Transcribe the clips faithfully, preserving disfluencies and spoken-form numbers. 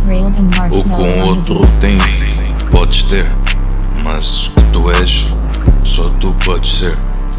O com outro tem, podes ter, mas o que tu és, só tu podes ser.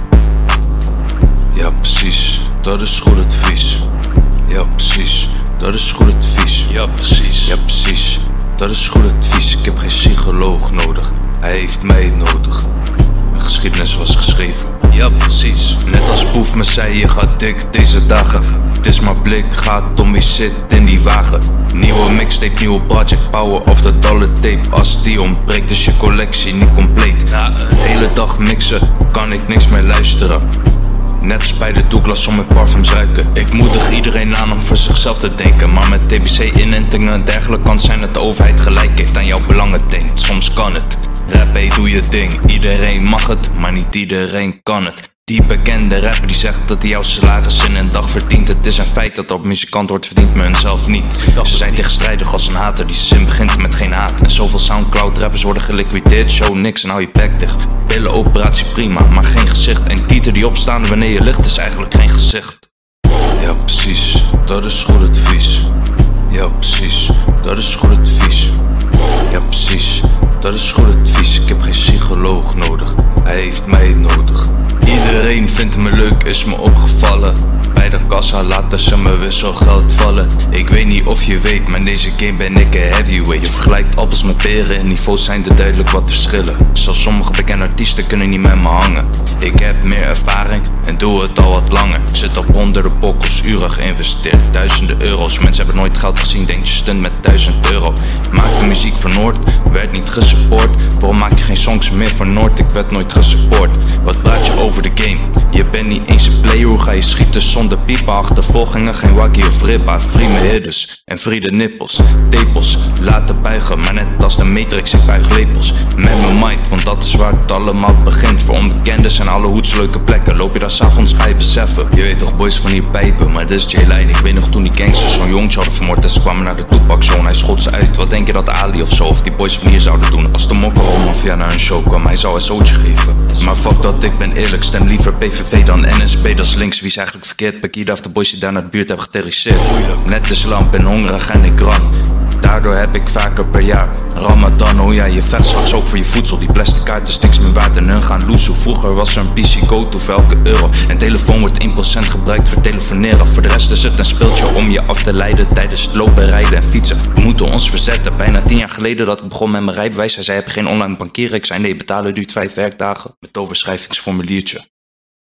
Ja precies, dat is goed advies. Ja precies, dat is goed advies. Ja precies, ja precies, dat is goed advies. Ik heb geen psycholoog nodig, hij heeft mij nodig. Mijn geschiedenis was geschreven, ja precies. Net als Boef me zei, je gaat dik deze dagen. Het is maar blik, gaat om wie zit in die wagen. Nieuwe mixtape, nieuwe project, power of the dollar tape. Als die ontbreekt is je collectie niet compleet. Na een hele dag mixen, kan ik niks meer luisteren. Net als bij de Douglas om met parfums ruiken. Ik moedig iedereen aan om voor zichzelf te denken. Maar met T B C-inentingen en dergelijke kan zijn dat de overheid gelijk heeft aan jouw belangen denkt. Soms kan het. Rap, hey, doe je ding. Iedereen mag het, maar niet iedereen kan het. Die bekende rapper die zegt dat hij jouw salaris in een dag verdient. Het is een feit dat er op muzikant wordt verdiend, maar hunzelf niet. Ze zijn tegenstrijdig als een hater, die zin begint met geen haat. En zoveel Soundcloud rappers worden geliquideerd, show niks en hou je bek dicht. Pillenoperatie prima, maar geen gezicht. En tieten die opstaan wanneer je ligt is eigenlijk geen gezicht. Ja precies, dat is goed advies. Ja precies, dat is goed advies. Ja precies, dat is goed advies. Ik heb geen psycholoog nodig, hij heeft mij nodig. Iedereen vindt me leuk, is me opgevallen. Bij de kassa laten ze me wisselgeld vallen. Ik weet niet of je weet, maar in deze game ben ik een heavyweight. Je vergelijkt appels met peren en niveaus zijn er duidelijk wat verschillen. Zelfs sommige bekende artiesten kunnen niet met me hangen. Ik heb meer ervaring en doe het al wat langer. Ik zit op honderden pokkels, uren geïnvesteerd, duizenden euro's. Mensen hebben nooit geld gezien, denk je stunt met duizend euro. Maakte muziek voor Noord, werd niet gesupport. Waarom maak je geen songs meer voor Noord? Ik werd nooit gesupport. Wat praat je over de game? Je bent niet eens een player, hoe ga je schieten zonder piepen? Achtervolgingen, geen waggie of ribba. Free me hidders en free de nippels. Tepels, laten buigen, maar net als de Matrix, ik buig lepels. Met mijn mind, want dat is waar het allemaal begint. Voor onbekenden zijn alle hoeds leuke plekken. Loop je daar s'avonds, ga je beseffen. Je weet toch boys van hier pijpen, maar dit is J-Line. Ik weet nog toen die gangsters zo'n jongetje hadden vermoord en ze kwamen naar de Tupac zone. Hij schot ze uit, wat denk je dat Ali of zo of die boys van hier zouden doen? Als de Mokro Mafia naar een show kwam, hij zou een zootje geven. Maar fuck dat, ik ben eerlijk, stem liever P V V dan N S B, dat is links. Wie is eigenlijk verkeerd? Pekida of de boys die daar naar de buurt hebben geterroriseerd. Net is lamp, ben hongerig en ik ran. Daardoor heb ik vaker per jaar Ramadan, oh ja, je vecht straks ook voor je voedsel. Die plastic kaart is niks meer waard en hun gaan loesoe. Vroeger was er een P C go-to voor elke euro. En telefoon wordt één procent gebruikt voor telefoneren. Voor de rest is het een speeltje om je af te leiden tijdens het lopen, rijden en fietsen. We moeten ons verzetten. Bijna tien jaar geleden dat ik begon met mijn rijbewijs. Hij zei, heb je geen online bankieren? Ik zei, nee, betalen duurt vijf werkdagen. Met overschrijvingsformuliertje.